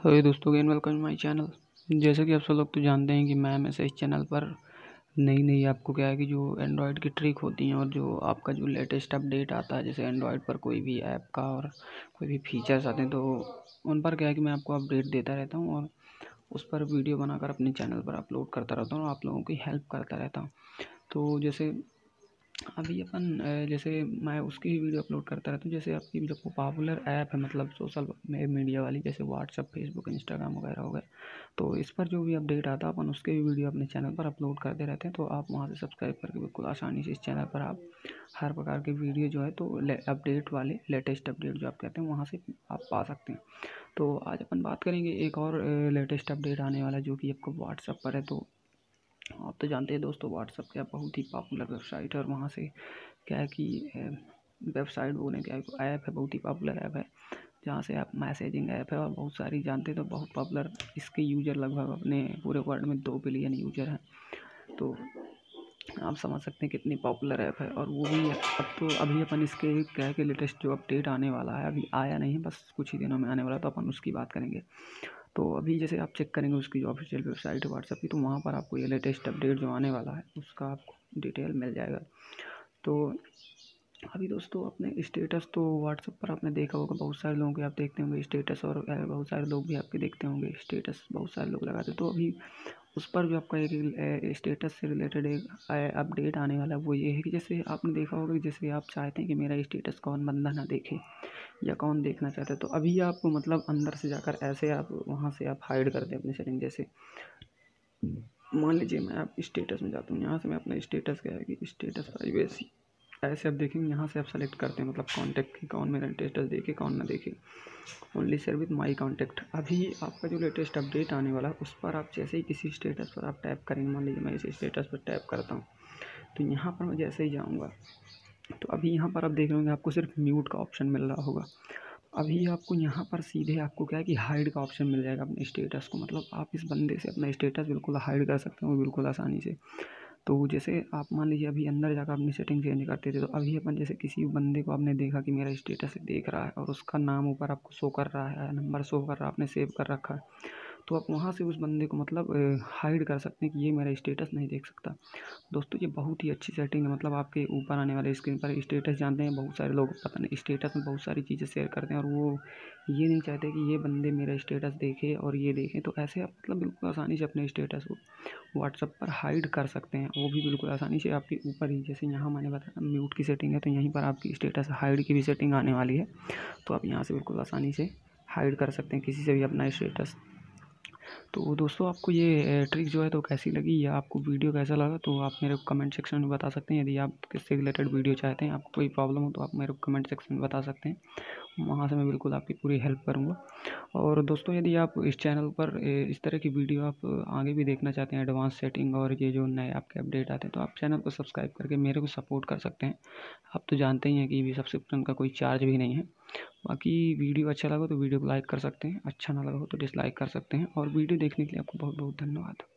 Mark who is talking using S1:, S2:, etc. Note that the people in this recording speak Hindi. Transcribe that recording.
S1: हेलो दोस्तों, अगेन वेलकम माय चैनल। जैसे कि आप सब लोग तो जानते हैं कि मैं हमेशा इस चैनल पर नई आपको क्या है कि जो एंड्रॉयड की ट्रिक होती हैं और जो आपका जो लेटेस्ट अपडेट आता है, जैसे एंड्रॉयड पर कोई भी ऐप का और कोई भी फीचर्स आते हैं तो उन पर क्या है कि मैं आपको अपडेट देता रहता हूँ और उस पर वीडियो बनाकर अपने चैनल पर अपलोड करता रहता हूँ और आप लोगों की हेल्प करता रहता हूँ। तो जैसे अभी अपन जैसे मैं उसकी ही वीडियो अपलोड करता रहता हूँ। जैसे आपकी जो पॉपुलर ऐप है, मतलब सोशल मीडिया वाली, जैसे व्हाट्सअप, फेसबुक, इंस्टाग्राम वगैरह हो गए, तो इस पर जो भी अपडेट आता है अपन उसके भी वीडियो अपने चैनल पर अपलोड करते रहते हैं। तो आप वहाँ से सब्सक्राइब करके बिल्कुल आसानी से इस चैनल पर आप हर प्रकार के वीडियो जो है तो अपडेट वाले लेटेस्ट अपडेट जो आप कहते हैं वहाँ से आप पा सकते हैं। तो आज अपन बात करेंगे एक और लेटेस्ट अपडेट आने वाला जो कि आपको व्हाट्सअप पर है। तो आप तो जानते हैं दोस्तों, व्हाट्सअप क्या बहुत ही पॉपुलर वेबसाइट है और वहाँ से क्या है कि वेबसाइट बोलें क्या ऐप है, बहुत ही पॉपुलर ऐप है जहाँ से आप मैसेजिंग ऐप है और बहुत सारी जानते हैं तो बहुत पॉपुलर। इसके यूज़र लगभग अपने पूरे वर्ल्ड में 2 बिलियन यूज़र हैं। तो आप समझ सकते हैं कितनी पॉपुलर ऐप है। और वो भी अब तो अभी अपन इसके क्या है कि लेटेस्ट जो अपडेट आने वाला है, अभी आया नहीं है, बस कुछ ही दिनों में आने वाला, तो अपन उसकी बात करेंगे। तो अभी जैसे आप चेक करेंगे उसकी जो ऑफिशियल वेबसाइट है व्हाट्सएप की, तो वहाँ पर आपको ये लेटेस्ट अपडेट जो आने वाला है उसका आपको डिटेल मिल जाएगा। तो अभी दोस्तों अपने स्टेटस तो व्हाट्सएप पर आपने देखा होगा, बहुत सारे लोगों के आप देखते होंगे स्टेटस, और बहुत सारे लोग भी आपके देखते होंगे स्टेटस, बहुत सारे लोग लगाते। तो अभी उस पर जो आपका एक स्टेटस से रिलेटेड एक अपडेट आने वाला है, वो ये है कि जैसे आपने देखा होगा कि जैसे आप चाहते हैं कि मेरा स्टेटस कौन बंदा ना देखे या कौन देखना चाहता है, तो अभी आप मतलब अंदर से जाकर ऐसे आप वहाँ से आप हाइड कर दें अपनी सेटिंग। जैसे मान लीजिए मैं आप स्टेटस में जाता हूँ, यहाँ से मैं अपना स्टेटस क्या है कि स्टेटस प्राइवेसी, ऐसे आप देखेंगे यहाँ से आप सेलेक्ट करते हैं मतलब कॉन्टैक्ट की, कौन मेरा स्टेटस देखे कौन ना देखे, only share with my contact. अभी आपका जो लेटेस्ट अपडेट आने वाला है उस पर आप जैसे ही किसी स्टेटस पर आप टैप करेंगे, मान लीजिए मैं इस स्टेटस पर टैप करता हूँ, तो यहाँ पर मैं जैसे ही जाऊँगा तो अभी यहाँ पर आप देख रहे होंगे आपको सिर्फ म्यूट का ऑप्शन मिल रहा होगा। अभी आपको यहाँ पर सीधे आपको क्या है कि हाइड का ऑप्शन मिल जाएगा अपने स्टेटस को, मतलब आप इस बंदे से अपना स्टेटस बिल्कुल हाइड कर सकते हो बिल्कुल आसानी से। तो जैसे आप मान लीजिए अभी अंदर जाकर अपनी सेटिंग चेंज करते थे, तो अभी अपन जैसे किसी बंदे को आपने देखा कि मेरा स्टेटस देख रहा है और उसका नाम ऊपर आपको शो कर रहा है, नंबर शो कर रहा है, आपने सेव कर रखा है, तो आप वहाँ से उस बंदे को मतलब हाइड कर सकते हैं कि ये मेरा स्टेटस नहीं देख सकता। दोस्तों ये बहुत ही अच्छी सेटिंग है, मतलब आपके ऊपर आने वाले स्क्रीन पर स्टेटस जानते हैं बहुत सारे लोग, पता नहीं स्टेटस में बहुत सारी चीज़ें शेयर करते हैं और वो ये नहीं चाहते कि ये बंदे मेरा स्टेटस देखें और ये देखें। तो ऐसे आप मतलब बिल्कुल आसानी से अपने स्टेटस को व्हाट्सएप पर हाइड कर सकते हैं, वो भी बिल्कुल आसानी से आपके ऊपर ही। जैसे यहाँ मैंने बताया म्यूट की सेटिंग है, तो यहीं पर आपकी स्टेटस हाइड की भी सेटिंग आने वाली है, तो आप यहाँ से बिल्कुल आसानी से हाइड कर सकते हैं किसी से भी अपना स्टेटस। तो दोस्तों आपको ये ट्रिक जो है तो कैसी लगी या आपको वीडियो कैसा लगा, तो आप मेरे को कमेंट सेक्शन में बता सकते हैं। यदि आप किससे रिलेटेड वीडियो चाहते हैं, आपको कोई प्रॉब्लम हो तो आप मेरे को कमेंट सेक्शन में बता सकते हैं, वहाँ से मैं बिल्कुल आपकी पूरी हेल्प करूँगा। और दोस्तों यदि आप इस चैनल पर इस तरह की वीडियो आप आगे भी देखना चाहते हैं, एडवांस सेटिंग और ये जो नए आपके अपडेट आते हैं, तो आप चैनल को सब्सक्राइब करके मेरे को सपोर्ट कर सकते हैं। आप तो जानते ही हैं कि सब्सक्रिप्शन का कोई चार्ज भी नहीं है। बाकी वीडियो अच्छा लगा तो वीडियो को लाइक कर सकते हैं, अच्छा ना लगा हो तो डिसलाइक कर सकते हैं। और वीडियो देखने के लिए आपको बहुत बहुत धन्यवाद।